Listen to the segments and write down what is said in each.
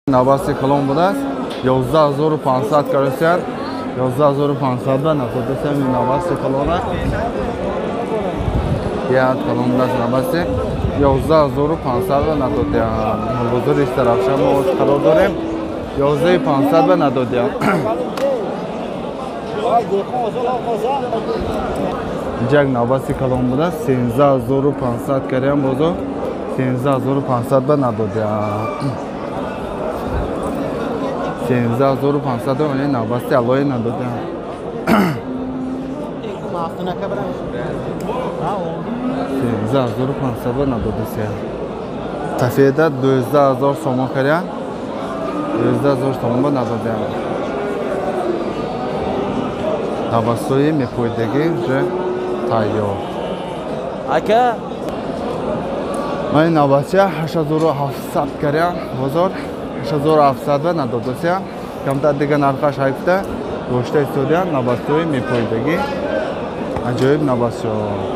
Nabasi kalon budas 11500 karasiyan 11500 da natodasem nabasi kalona ya kalon budas nabasi 11500 da natodyan buzur is tarafsham oz kalo dorem 11500 da natodyan jag nabasi kalon budas 13500 karyan bozo 13500 da natodyan 13500 اون نابسته علای ندادن 13500 نداده سه تفیده 12000 سوم کردن 12000 سوم با نداده نابستوی میپویدگی جه تاییار اکه من نابسته 8700 کردن بزرگ 8700 و ندادوسیا کمتر دیگه نرخش هفته رشته استودیان نباستوی میپویدگی عجایب نباستو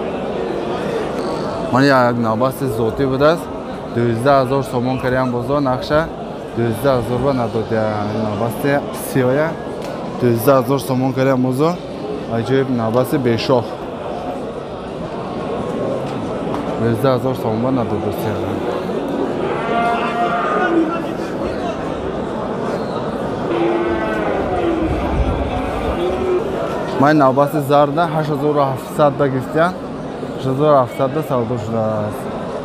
من یک نباست زوتی بود است 12000 سومون کردیم بزرگ نقشه 12000 و ندادیا نباست سیاه 12000 سومون کردیم بزرگ عجایب نباست بیشوخ 12000 سومون ندادوسیا من ناباس زرده 8700 دا گفتیم 8700 دا سودا شده است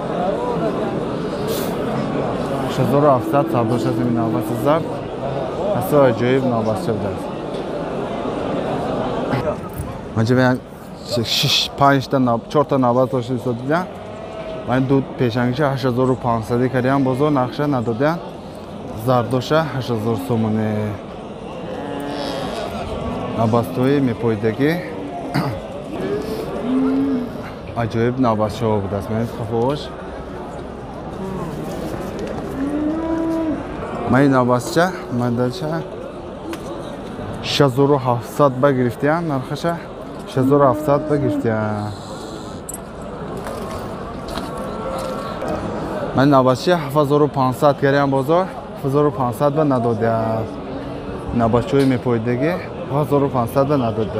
8700 سودا شده این ناباس زرد اصلا عجایب ناباس شده است من جبه 5 تا 4 تا ناباس داشته سودیم من دو پیشنگیش 8500 کردیم بزرگ نقشه ندادیم زردوشه 8000 سومونه نباستوی میپویدگی عجایب نباست شو بود است من خفوش من نباست چه من دلشه 6700 بگرفتیم نرخشه 6700 بگرفتیم من نباست 7500 کردیم بازار 7500 به ندادیم نباستوی میپویدگی 1500 نداده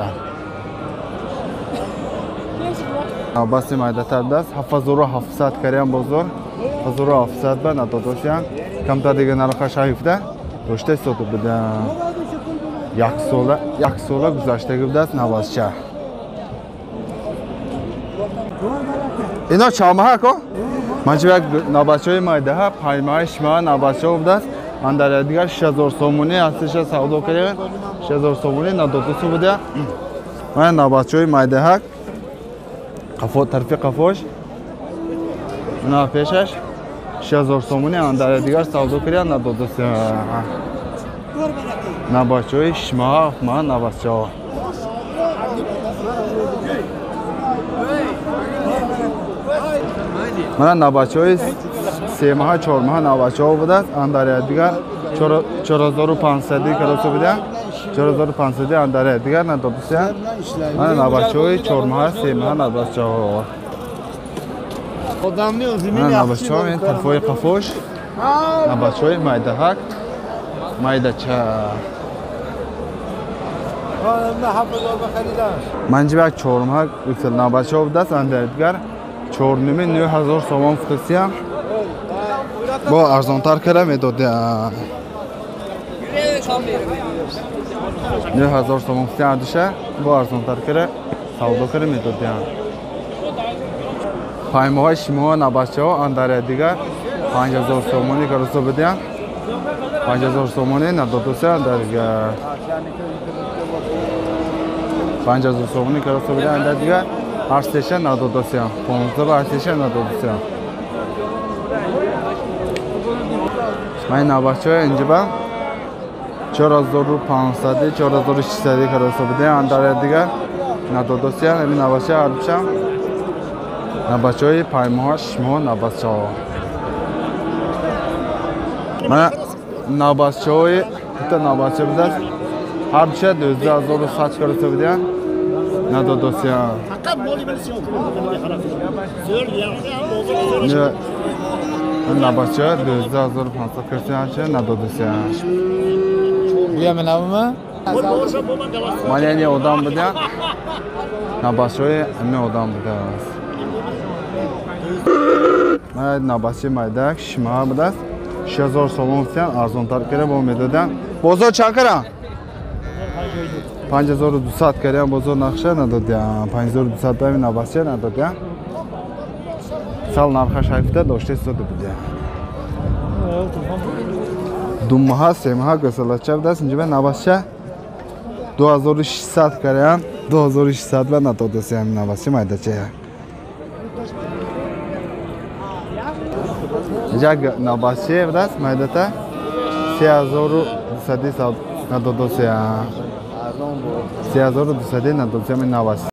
نباست مایده تر دست 7700 کردیم بزرگ 1700 به ندادوسیم کمتر دیگه نرخش هفته رشته سوتو بده یک ساله گذشته بوده است نباست چه اینا چامه ها که من چه یک نباست های مایده ها پایمه شما نباست ها بوده است من در دیگر 6000 سومونی هستش سودا کردیم 6000 سومونی ندادوسو بوده من نباست های مایده ها طرف قفوش اونا پیشش 6000 سومونی من در دیگر سودا کردیم ندادوسو نباست های شما من نباست ها من نباست های 3 ماه 4 ماه نباست ها بوده اندر دیگر 4500 کراسو بوده 4500 اندر دیگر ندادوسو من نباست های 4 ماه 3 ماه نباست ها من نباست ها این طرفای قفوش نباست های مایده هک مایده چه من جبه 4 ماه نباست ها بوده اندر دیگر 4 نمی 9000 سوم فتسیم با ارزانتر کرده میداده 9000 سوم فتسیم دیشه با ارزانتر کرده سودا کرده میداده پایمه های شما نباشه ها اندر دیگر 5000 سومونی کرسو بدیم 5000 سومونی ندادوسه اندر دیگر 5000 سومونی کرسو بدیم اندر دیگر ارزشه ندادوسه 15 ارزشه ندادوسه من نباشه اینجا با 4500 4600 کراسو بده اندر دیگر ندادوسه همین نباشه عربشم نباشه های پایمهاش مو نباشه من نباشه های تا نباشه بده هر چه 12000 کراسو بده ندادوسه نباشه 12500 کرسی ندادوسیا بیا من اما من یعنی odam بودم نباشه امی odam بوده من نباشه مایدک شما بوده 6000 سوم سیان ارزانتر کرده با میدادن بازار چند کرده 5200 کردیم بازار نقشه ندادیم 5200 بهم نباشه ندادیم سال نرخش هفته داشته سود بوده دو ماه سه ماه گسله چه بوده اینجا به نباشه 2600 کردیم 2600 به ندادیم نباشه مایده چه اینجا نباشه بوده مایده تا 3200 ندادیم 3200 ندادیم نباشه